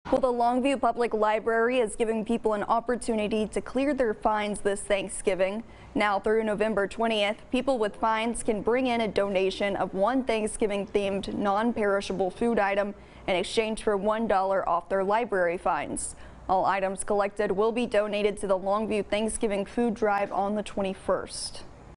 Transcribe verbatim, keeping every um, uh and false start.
Well, the Longview Public Library is giving people an opportunity to clear their fines this Thanksgiving. Now through November twentieth, people with fines can bring in a donation of one Thanksgiving-themed non-perishable food item in exchange for one dollar off their library fines. All items collected will be donated to the Longview Thanksgiving Food Drive on the twenty-first.